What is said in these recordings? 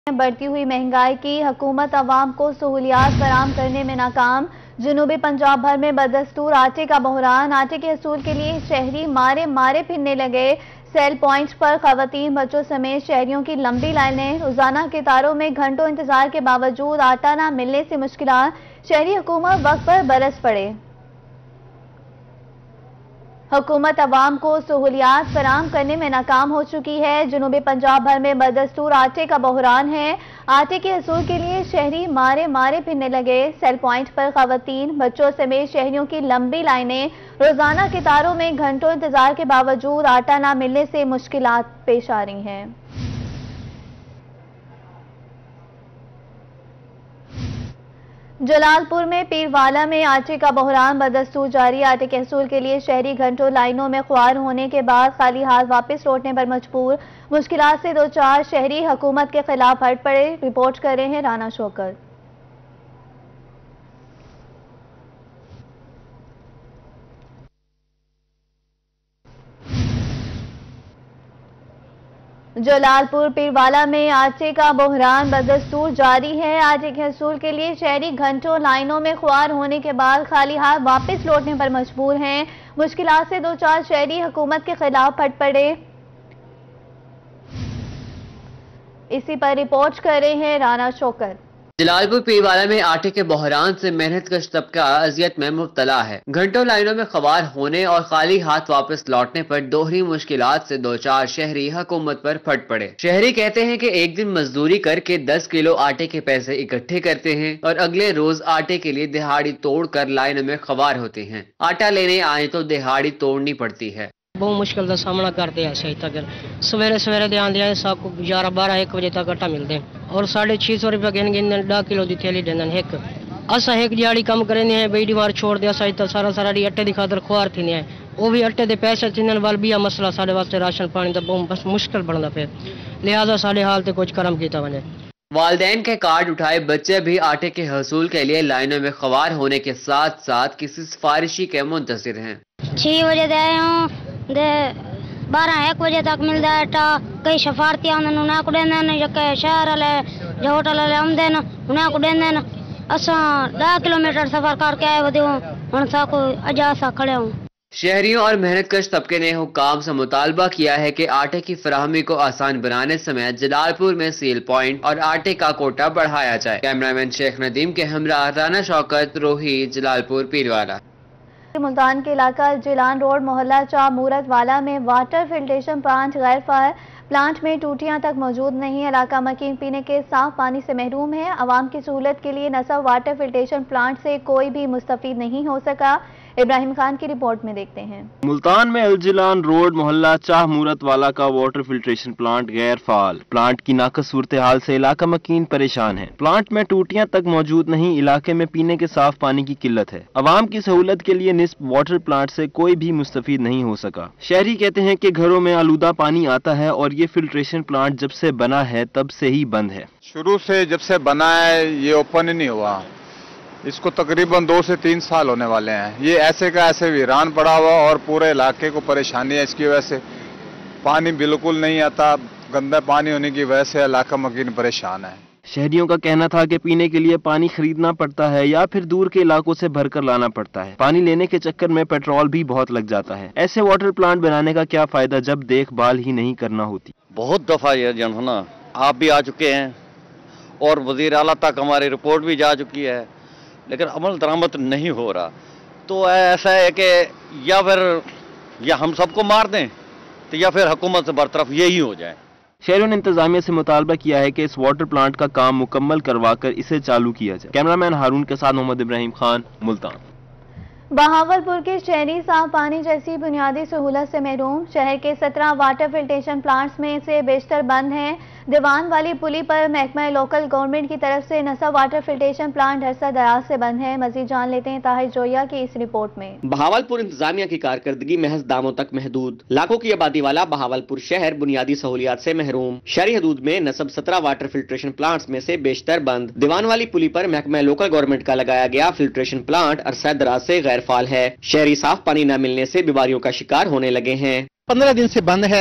بڑھتی ہوئی مہنگائی کی حکومت عوام کو سہولیات فراہم کرنے میں ناکام۔ جنوبی پنجاب بھر میں بدستور آٹے کا بحران۔ آٹے کے حصول کے لیے شہری مارے پھرنے لگے۔ سیل پوائنٹ پر خواتین بچوں سمیت شہریوں کی لمبی لائنیں۔ روزانہ قطاروں میں گھنٹوں انتظار کے باوجود آٹا نہ ملنے سے مشکلات۔ شہری حکومت وقت پر برس پڑے۔ حکومت عوام کو سہولیات فراہم کرنے میں ناکام ہو چکی ہے۔ جنوبی پنجاب بھر میں بدستور آٹے کا بحران ہے۔ آٹے کے حصول کے لیے شہری مارے پھرنے لگے۔ سیل پوائنٹ پر خواتین بچوں سمیت شہریوں کی لمبی لائنیں۔ روزانہ قطاروں میں گھنٹوں انتظار کے باوجود آٹا نہ ملنے سے مشکلات پیش آ رہی ہیں۔ جلال پور میں پیروالا میں آٹے کا بحران بدستور جاری۔ آٹے کے حصول کے لیے شہری گھنٹوں لائنوں میں خوار ہونے کے بعد خالی ہاتھ واپس لوٹنے پر مجبور۔ مشکلات سے دوچار شہری حکومت کے خلاف ہٹ پڑے۔ رپورٹ کر رہے ہیں رانا شوکت۔ جلال پور پیروالا میں آٹے کا بحران بدستور جاری ہے۔ آٹے کے حصول کے لیے شہری گھنٹوں لائنوں میں خوار ہونے کے بعد خالی ہاتھ واپس لوٹنے پر مجبور ہیں۔ مشکلات سے دوچار شہری حکومت کے خلاف ہٹ پڑے۔ اسی پر رپورٹ کر رہے ہیں رانا شوکت۔ جلال پور پیروالا میں آٹے کے بحران سے محنت کش طبقہ اذیت میں مبتلا ہے۔ گھنٹوں لائنوں میں خوار ہونے اور خالی ہاتھ واپس لوٹنے پر دوہری مشکلات سے دوچار شہری حکومت پر پھٹ پڑے۔ شہری کہتے ہیں کہ ایک دن مزدوری کر کے 10 کلو آٹے کے پیسے اکٹھے کرتے ہیں اور اگلے روز آٹے کے لیے دہاڑی توڑ کر لائنوں میں خوار ہوتے ہیں۔ آٹا لینے آئے تو دہاڑی توڑنی پڑتی ہے۔ بہت مشکل کا سامنا کرتے ہیں۔ صحیح تک سویرے دے آندے ہیں سب کو 11-12-1 بجے تک آٹا ملتے ہیں اور 650 روپے گن 10 کلو دی تھیلی دیندن ایک۔ اسا ایک دیہڑی کم کرنے ہیں بئی دیوار چھوڑ دیا سارا دی اٹے دی خاطر خوار تھینے ہیں۔ وہ بھی اٹے دے پیسے تھینن وال بھی مسئلہ سارے واسطے راشن پانی دا بہت بس مشکل بندا پھر، لہذا سارے حال تے کچھ کرم کیتا ونے۔ والدین کے کارڈ اٹھائے بچے بھی آٹے کے حصول کے لیے لائنوں میں خوار ہونے کے ساتھ ساتھ کسی سفارشی کے منتظر ہیں۔ 6 بجے دے آئے ہوں 12-1 بجے تک ملتا ہے آٹا۔ کئی سفارتی آندن انہیں کو دیندن یا کئی شہر والے جو ہوٹل والے آمدن انہیں کو دیندن۔ اساں 10 کلومیٹر سفر کر کے آئے ودیوں ہن سا کو اجازا کھڑے ہوں۔ شہریوں اور محنت کش طبقے نے حکام سے مطالبہ کیا ہے کہ آٹے کی فراہمی کو آسان بنانے سمیت جلال پور میں سیل پوائنٹ اور آٹے کا کوٹا بڑھایا جائے۔ کیمرامین شیخ ندیم کے ہمراہ رانا شوکت، روہی، جلال پور پیروالا۔ ملتان کے علاقہ جیلان روڈ محلہ چاہ مورت والا میں واٹر فلٹریشن پلانٹ غیر فعال۔ پلانٹ میں ٹوٹیاں تک موجود نہیں۔ علاقہ مکین پینے کے صاف پانی سے محروم ہے۔ عوام کی سہولت کے لیے نصب واٹر فلٹریشن پلانٹ سے کوئی بھی مستفید نہیں ہو سکا۔ ابراہیم خان کی رپورٹ میں دیکھتے ہیں۔ ملتان میں الجیلان روڈ محلہ چاہ مورت والا کا واٹر فلٹریشن پلانٹ غیر فعال۔ پلانٹ کی ناقص صورتحال سے علاقہ مکین پریشان ہے۔ پلانٹ میں ٹوٹیاں تک موجود نہیں۔ علاقے میں پینے کے صاف پانی کی قلت ہے۔ عوام کی سہولت کے لیے نصب واٹر پلانٹ سے کوئی بھی مستفید نہیں ہو سکا۔ شہری کہتے ہیں کہ گھروں میں آلودہ پانی آتا ہے اور یہ فلٹریشن پلانٹ جب سے بنا ہے تب سے ہی بند ہے۔ شروع سے جب سے بنا ہے یہ اوپن ہی نہیں ہوا۔ اس کو تقریباً 2 سے 3 سال ہونے والے ہیں۔ یہ ایسے کا ایسے ویران پڑا ہوا اور پورے علاقے کو پریشانی ہے اس کی وجہ سے۔ پانی بالکل نہیں آتا، گندا پانی ہونے کی وجہ سے علاقہ مکین پریشان ہے۔ شہریوں کا کہنا تھا کہ پینے کے لیے پانی خریدنا پڑتا ہے یا پھر دور کے علاقوں سے بھر کر لانا پڑتا ہے۔ پانی لینے کے چکر میں پیٹرول بھی بہت لگ جاتا ہے۔ ایسے واٹر پلانٹ بنانے کا کیا فائدہ جب دیکھ بھال ہی نہیں کرنا ہوتی۔ بہت دفعہ یہ جو ہے نا آپ بھی آ چکے ہیں اور وزیر اعلیٰ تک ہماری رپورٹ بھی جا چکی ہے، لیکن عمل درآمد نہیں ہو رہا۔ تو ایسا ہے کہ یا ہم سب کو مار دیں تو یا پھر حکومت سے برطرف یہی ہو جائے۔ شہریوں نے انتظامیہ سے مطالبہ کیا ہے کہ اس واٹر پلانٹ کا کام مکمل کروا کر اسے چالو کیا جائے۔ کیمرامین ہارون کے ساتھ محمد ابراہیم خان، ملتان۔ بہاولپور کے شہری صاف پانی جیسی بنیادی سہولت سے محروم۔ شہر کے 17 واٹر فلٹریشن پلانٹس میں سے بیشتر بند ہیں۔ دیوان والی پلی پر محکمہ لوکل گورنمنٹ کی طرف سے نصب واٹر فلٹریشن پلانٹ عرصہ دراز سے بند ہے۔ مزید جان لیتے ہیں طاہر جویا کی اس رپورٹ میں۔ بہاولپور انتظامیہ کی کارکردگی محض داموں تک محدود۔ لاکھوں کی آبادی والا بہاولپور شہر بنیادی سہولیات سے محروم۔ شہری حدود میں نصب 17 واٹر فلٹریشن پلانٹس میں سے بیشتر بند۔ دیوان والی پلی پر محکمہ لوکل گورنمنٹ کا لگایا گیا فلٹریشن پلانٹ عرصہ دراز سے غیر فعال ہے۔ شہری صاف پانی نہ ملنے سے بیماریوں کا شکار ہونے لگے ہیں۔ 15 دن سے بند ہے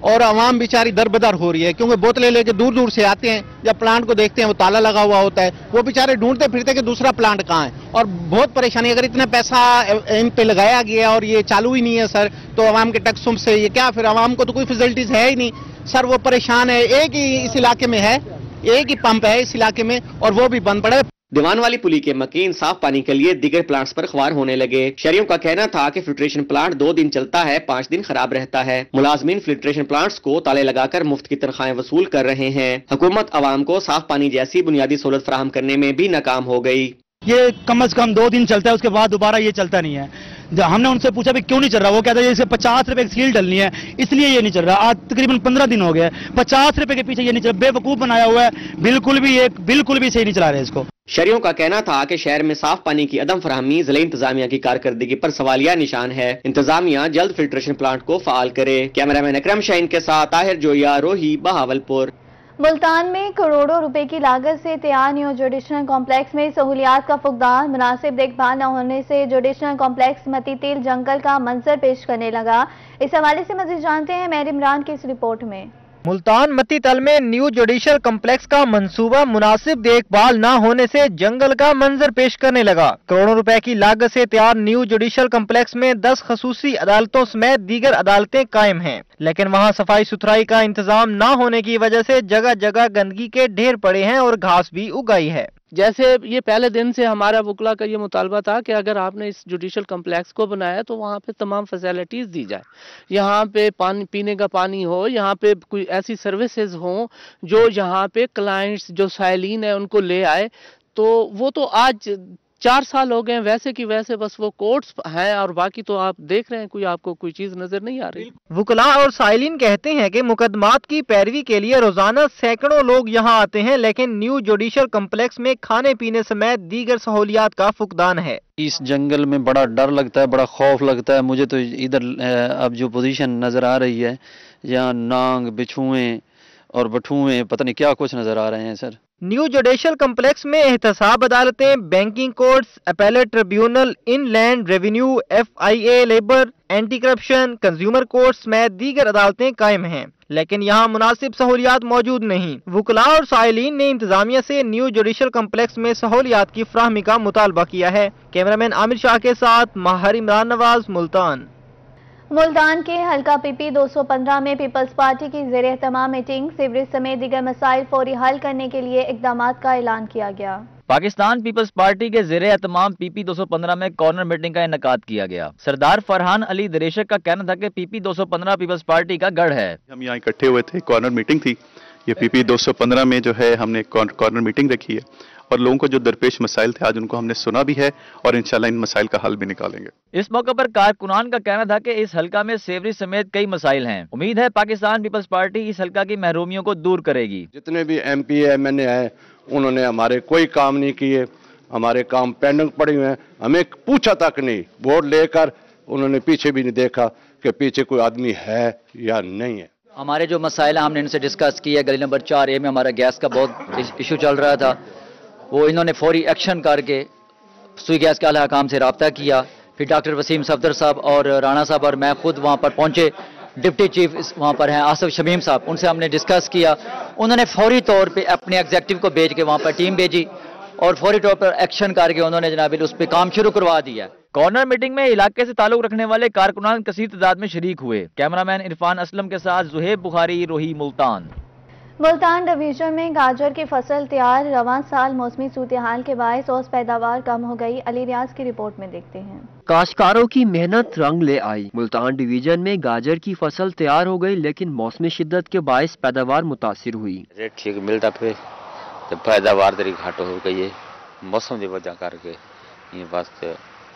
और आवाम बेचारी दरबदर हो रही है, क्योंकि बोतलें लेके दूर दूर से आते हैं, जब प्लांट को देखते हैं वो ताला लगा हुआ होता है, वो बेचारे ढूंढते फिरते कि दूसरा प्लांट कहाँ है, और बहुत परेशानी। अगर इतना पैसा इन पे लगाया गया और ये चालू ही नहीं है सर, तो आवाम के टैक्सों से ये क्या, फिर आवाम को तो कोई फैसिलिटीज है ही नहीं सर, वो परेशान है। एक ही इस इलाके में है, एक ही पंप है इस इलाके में, और वो भी बंद पड़ा है। दीवान वाली पुली के मकीन साफ पानी के लिए दीगर प्लांट्स पर ख्वार होने लगे। शहरियों का कहना था कि फिल्ट्रेशन प्लांट 2 दिन चलता है, 5 दिन खराब रहता है। मुलाजमीन फिल्ट्रेशन प्लांट्स को ताले लगाकर मुफ्त की तनख्वाहें वसूल कर रहे हैं। हुकूमत आवाम को साफ पानी जैसी बुनियादी सहूलत फराहम करने में भी नाकाम हो गई। ये कम से कम 2 दिन चलता है, उसके बाद दोबारा ये चलता नहीं है। हमने उनसे पूछा भी क्यों नहीं चल रहा, वो कहता है इसे 50 रुपए की सील डलनी है, इसलिए ये नहीं चल रहा। आज तकरीबन 15 दिन हो गए, 50 रुपए के पीछे ये नहीं चल रहा, बेवकूफ बनाया हुआ है, बिल्कुल भी सही नहीं चला रहे इसको। शहरियों का कहना था कि शहर में साफ पानी की अदम फराहमी जिला इंतजामिया की कारकर्दगी पर सवालिया निशान है। इंतजामिया जल्द फिल्ट्रेशन प्लांट को फाल करे। कैमरामैन अकरम शाहीन के साथ ताहिर जोया, रोही, बहावलपुर। मुल्तान में करोड़ों रुपए की लागत से तैयार न्यू जुडिशल कॉम्प्लेक्स में सहूलियात का फुकदान। मुनासिब देखभाल न होने से जुडिशल कॉम्प्लेक्स मती तेल जंगल का मंजर पेश करने लगा। इस हवाले से मज़ीद जानते हैं मेहर इमरान की इस रिपोर्ट में। मुल्तान मती तल में न्यू जुडिशल कम्प्लेक्स का मंसूबा मुनासिब देखभाल न होने से जंगल का मंजर पेश करने लगा। करोड़ों रुपए की लागत से तैयार न्यू जुडिशल कम्प्लेक्स में 10 खसूसी अदालतों समेत दीगर अदालतें कायम हैं, लेकिन वहां सफाई सुथराई का इंतजाम न होने की वजह से जगह जगह गंदगी के ढेर पड़े हैं और घास भी उगाई है। जैसे ये पहले दिन से हमारा वकला का ये मुतालबा था कि अगर आपने इस जुडिशल कम्प्लेक्स को बनाया तो वहाँ पे तमाम फैसिलिटीज़ दी जाए, यहाँ पे पानी पीने का पानी हो, यहाँ पे कोई ऐसी सर्विसेज हो जो यहाँ पे क्लाइंट्स जो साइलिन है उनको ले आए। तो वो तो आज 4 साल हो गए वैसे की वैसे, बस वो कोर्ट्स हैं और बाकी तो आप देख रहे हैं कोई आपको कोई चीज नजर नहीं आ रही। वकला और साइलिन कहते हैं कि मुकदमात की पैरवी के लिए रोजाना सैकड़ों लोग यहाँ आते हैं, लेकिन न्यू जुडिशल कम्प्लेक्स में खाने पीने समेत दीगर सहूलियात का फुकदान है। इस जंगल में बड़ा डर लगता है, बड़ा खौफ लगता है मुझे तो। इधर अब जो पोजीशन नजर आ रही है, यहाँ नांग, बिछुएं और बठुएं, पता नहीं क्या कुछ नजर आ रहे हैं सर। न्यू जुडिशल कम्प्लेक्स में एहतसाब अदालतें, banking courts, appellate tribunal, inland revenue, FIA, labour, anti corruption, consumer courts में दीगर अदालतें कायम हैं, लेकिन यहाँ मुनासिब सहूलियात मौजूद नहीं। वकला और साइलिन ने इंतजामिया से न्यू जुडिशल कम्प्लेक्स में सहूलियात की फराहमी का मुतालबा किया है। कैमरामैन आमिर शाह के साथ माहर इमरान नवाज, मुल्तान। मुल्तान के हल्का PP 215 में पीपल्स पार्टी की ज़ेर एहतमाम मीटिंग, सीवरेज समेत दीगर मसाइल फौरी हल करने के लिए इकदाम का ऐलान किया गया। पाकिस्तान पीपल्स पार्टी के ज़ेर एहतमाम PP 215 में कॉर्नर मीटिंग का इनेकाद किया गया। सरदार फरहान अली दरेशक का कहना था कि PP 215 पीपल्स पार्टी का गढ़ है। हम यहाँ इकट्ठे हुए थे, कॉर्नर मीटिंग थी। ये PP 215 में जो है हमने कॉर्नर मीटिंग रखी है और लोगों को जो दरपेश मसाइल थे आज उनको हमने सुना भी है और इंशाल्लाह इन मसाइल का हल भी निकालेंगे। इस मौके पर कारकुनान का कहना था कि इस हलका में सेवरेज समेत कई मसाइल हैं। उम्मीद है पाकिस्तान पीपल्स पार्टी इस हलका की महरूमियों को दूर करेगी। जितने भी MP MNA है उन्होंने हमारे कोई काम नहीं किए, हमारे काम पेंडिंग पड़े हुए हैं, हमें पूछा तक नहीं। वोट लेकर उन्होंने पीछे भी नहीं देखा कि पीछे कोई आदमी है या नहीं है। हमारे जो मसाइल हमने इनसे डिस्कस किया। गली नंबर 4A में हमारा गैस का बहुत इशू चल रहा था, वो इन्होंने फौरी एक्शन करके सुई गैस के आला हकाम से रब्ता किया। फिर डॉक्टर वसीम सफदर साहब और राणा साहब और मैं खुद वहाँ पर पहुँचे। डिप्टी चीफ वहाँ पर हैं आसिफ शमीम साहब, उनसे हमने डिस्कस किया। उन्होंने फौरी तौर पे अपने एग्जेक्टिव को भेज के वहाँ पर टीम भेजी और फौरी तौर पर एक्शन करके उन्होंने जनाब उस पर काम शुरू करवा दिया। कॉर्नर मीटिंग में इलाके से ताल्लुक रखने वाले कारकुनान कसीर तादाद में शरीक हुए। कैमरामैन इरफान असलम के साथ जुहेब बुखारी, रोही, मुल्तान। मुल्तान डिवीजन में गाजर की फसल तैयार, रवां साल मौसमी सूरत-ए-हाल के बायस औसत पैदावार कम हो गई। अली रियाज की रिपोर्ट में देखते हैं। काश्तकारों की मेहनत रंग ले आई। मुल्तान डिवीजन में गाजर की फसल तैयार हो गई, लेकिन मौसमी शिद्दत के बायस पैदावार मुतासिर हुई। रेट ठीक मिलता पे तो पैदावार तरी घाट हो गई है, मौसम की वजह करके ये वास्ते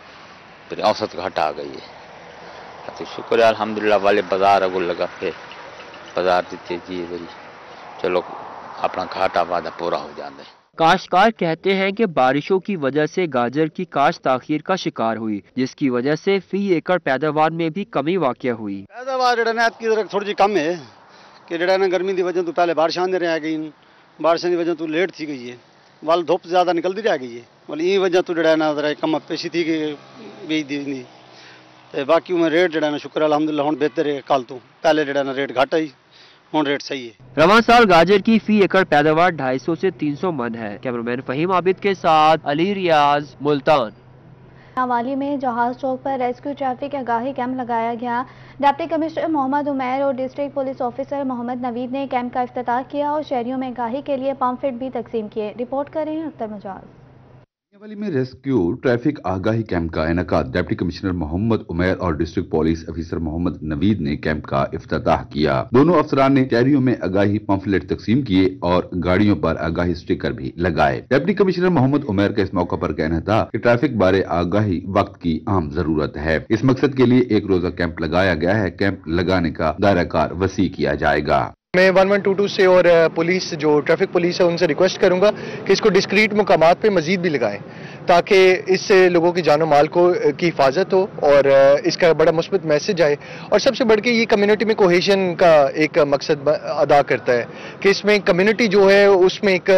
फिर औसत घाटा आ गई है। तो शुक्र है अल्हम्दुलिल्लाह वाले बाजार अगुल लगा पे बाजार देते जी बड़ी चलो अपना घाटा वादा पूरा हो जाता है। काश्तकार कहते हैं कि बारिशों की वजह से गाजर की काश्त ताखीर का शिकार हुई, जिसकी वजह से फी एकड़ पैदावार में भी कमी वाक़या हुई। पैदावार की थोड़ी जी कम है कि गर्मी की वजह तो पहले बारिश आने रह गई, बारिश की वजह तो लेट थी गई है, वाल धुप ज्यादा निकलती रह गई है, वाल ये वजह तो कम पेशी थी कि बेच दी। ਤੇ ਬਾਕੀ ਉਹ ਰੇਟ ਜਿਹੜਾ ਨਾ ਸ਼ੁਕਰ ਅਲਹਮਦੁਲਿਲਾ ਹੁਣ ਬਿਹਤਰ ਹੈ ਕੱਲ ਤੋਂ ਪਹਿਲੇ ਜਿਹੜਾ ਨਾ ਰੇਟ घट आई ਹੁਣ रेट सही है। रवां साल गाजर की फी एकड़ पैदावार 250 से 300 मन है। कैमरामैन फहीम आबिद के साथ अली रियाज, मुल्तान। नावाली में जहाज चौक पर रेस्क्यू ट्रैफिक आगाही कैंप लगाया गया। डिप्टी कमिश्नर मोहम्मद उमैर और district police officer Mohammad Naveed ने कैंप का इफ्तिताह किया और शहरियों में आगाही के लिए पम्फलेट भी तकसीम किए। रिपोर्ट कर रहे हैं अख्तर मजाज। नावाली में रेस्क्यू ट्रैफिक आगाही कैंप का इनेकाद डिप्टी कमिश्नर मोहम्मद उमैर और district police officer Mohammad Naveed ने कैंप का इफ्तिताह किया। दोनों अफसरान ने शहरियों में आगाही पंफलेट तकसीम किए और गाड़ियों पर आगाही स्टिकर भी लगाए। डिप्टी कमिश्नर मोहम्मद उमैर का इस मौके पर कहना था कि ट्रैफिक बारे आगाही वक्त की अहम जरूरत है। इस मकसद के लिए एक रोजा कैंप लगाया गया है। कैंप लगाने का दायरा कार वसी किया जाएगा। मैं 1122 से और पुलिस जो ट्रैफिक पुलिस है उनसे रिक्वेस्ट करूंगा कि इसको डिस्क्रीट मुकामात पे मजीद भी लगाएं ताकि इससे लोगों की जानो माल को की हिफाजत हो और इसका बड़ा मुस्बत मैसेज आए। और सबसे बढ़ के ये कम्युनिटी में कोहेशन का एक मकसद अदा करता है कि इसमें कम्युनिटी जो है उसमें एक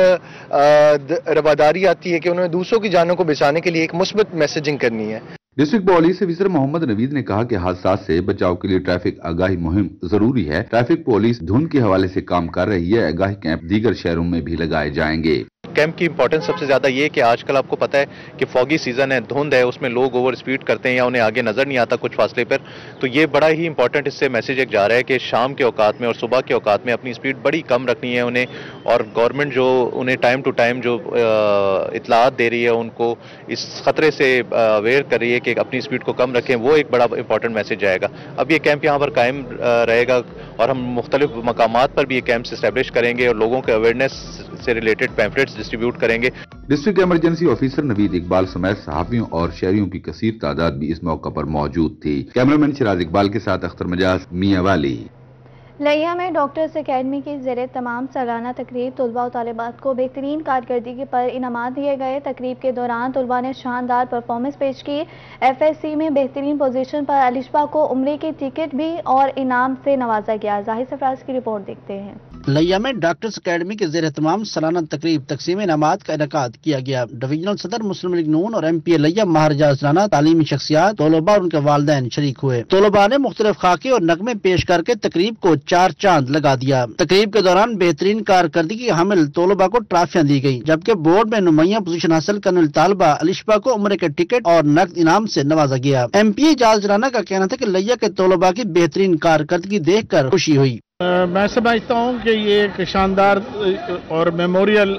रवादारी आती है कि उन्होंने दूसरों की जानों को बचाने के लिए एक मुस्बत मैसेजिंग करनी है। District police officer Mohammad Naveed ने कहा कि हादसा से बचाव के लिए ट्रैफिक आगाही मुहिम जरूरी है। ट्रैफिक पुलिस धुंध के हवाले से काम कर रही है। आगाही कैंप दीगर शहरों में भी लगाए जाएंगे। कैंप की इंपॉर्टेंस सबसे ज्यादा ये कि आजकल आपको पता है कि फॉगी सीजन है, धुंध है, उसमें लोग ओवर स्पीड करते हैं या उन्हें आगे नजर नहीं आता कुछ फासले पर। तो ये बड़ा ही इंपॉर्टेंट इससे मैसेज एक जा रहा है कि शाम के औकात में और सुबह के औकात में अपनी स्पीड बड़ी कम रखनी है उन्हें, और गवर्नमेंट जो उन्हें टाइम टू टाइम जो इतलात दे रही है उनको इस खतरे से अवेयर कर रही है कि अपनी स्पीड को कम रखें, वो एक बड़ा इंपॉर्टेंट मैसेज आएगा। अब ये कैंप यहाँ पर कायम रहेगा और हम मुख्तलिफ मकामात पर भी ये कैंप्स इस्टेब्लिश करेंगे और लोगों के अवेयरनेस से रिलेटेड पैम्फलेट्स डिस्ट्रीब्यूट करेंगे। District emergency officer Naveed Iqbal समेत सहाफियों और शहरियों की कसीर तादाद भी इस मौके पर मौजूद थी। कैमरामैन सिराज इकबाल के साथ अख्तर मजाज, मियांवाली। लिया में डॉक्टर्स अकेडमी की ज़ेरे तमाम सालाना तकरीब तलबा और तालिबात को बेहतरीन कारकर्दगी पर इनामात दिए गए। तकरीब के दौरान तलबा ने शानदार परफॉर्मेंस पेश की। FSC में बेहतरीन पोजीशन पर अलिशबा को उम्रे की टिकट भी और इनाम से नवाजा गया। जाहिर सरफराज की रिपोर्ट देखते हैं। लिया में डॉक्टर्स अकेडमी के ज़ेरे तमाम सालाना तकरीब तकसीम इनामात का इनेकाद किया गया। डिविजनल सदर मुस्लिम लीग नून और MPA लिया महाराजा अजलाना तालीमी शख्सियात, तलबा और उनके वालिदैन शरीक हुए। तलबा ने मुख्तलिफ खाके और नगमे पेश करके तकरीब को 4 चांद लगा दिया। तकरीब के दौरान बेहतरीन कारकर्दगी हामिल तलबा को ट्राफियां दी गई, जबकि बोर्ड में नुमाइया पोजीशन हासिल करने वाली तालबा अलिशबा को उम्र के टिकट और नकद इनाम से नवाजा गया। MPA एजाज राना का कहना था कि लिया के तलबा की बेहतरीन कारकर्दगी देख कर खुशी हुई। मैं समझता हूँ कि ये एक शानदार और मेमोरियल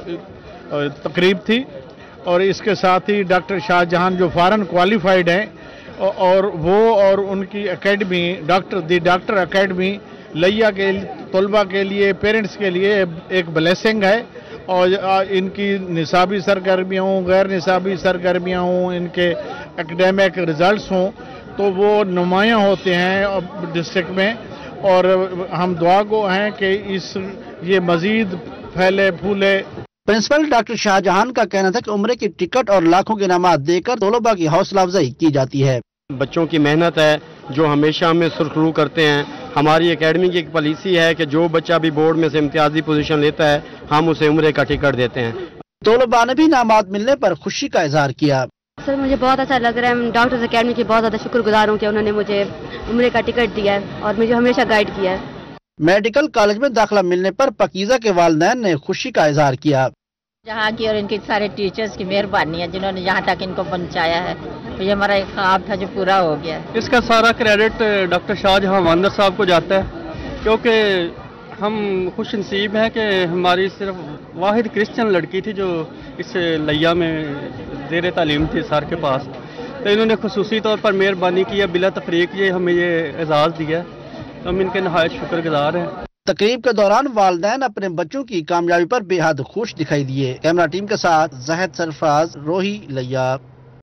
तकरीब थी और इसके साथ ही डॉक्टर शाहजहां जो फॉरेन क्वालिफाइड हैं और वो और उनकी एकेडमी डॉक्टर एकेडमी लिया के तलबा के लिए, पेरेंट्स के लिए एक ब्लेसिंग है। और इनकी निसाबी सरगर्मियाँ हों, गैर निसाबी सरगर्मियाँ हों, इनके एकेडमिक रिजल्ट्स हों, तो वो नुमायाँ होते हैं डिस्ट्रिक्ट में। और हम दुआ गो हैं कि ये मजीद फैले फूले। प्रिंसिपल डॉक्टर शाहजहां का कहना था कि उम्रे की टिकट और लाखों के इनामात देकर तलबा की हौसला अफजाई की जाती है। बच्चों की मेहनत है जो हमेशा हमें सुरखरू करते हैं। हमारी एकेडमी की एक पॉलिसी है कि जो बच्चा भी बोर्ड में से इम्तियाजी पोजीशन लेता है हम उसे उम्रे का टिकट देते हैं। तलबा ने भी इनामात मिलने पर खुशी का इजहार किया। सर मुझे बहुत अच्छा लग रहा है। डॉक्टर्स अकेडमी की बहुत ज़्यादा शुक्रगुजार हूँ कि उन्होंने मुझे उम्रे का टिकट दिया है और मुझे हमेशा गाइड किया है। मेडिकल कॉलेज में दाखिला मिलने पर पकीज़ा के वालिदैन ने खुशी का इजहार किया। जहाँ की और इनके सारे टीचर्स की मेहरबानी है जिन्होंने यहाँ तक इनको पहुँचाया है। तो ये हमारा एक ख्वाब था जो पूरा हो गया है। इसका सारा क्रेडिट डॉक्टर शाहजहां वांदर साहब को जाता है, क्योंकि हम खुश नसीब हैं कि हमारी सिर्फ वाहिद क्रिश्चियन लड़की थी जो इस लिया में ज़ेर तालीम थी सर के पास। तो इन्होंने खुसूसी तौर पर मेहरबानी की है, बिला तफरीक ये हमें ये एजाज़ दिया है, तो हम इनके नहायत शुक्रगुजार हैं। तकरीब के दौरान वालिदैन अपने बच्चों की कामयाबी पर बेहद खुश दिखाई दिए। कैमरा टीम के साथ ज़ाहिद सरफराज, रोही लिया।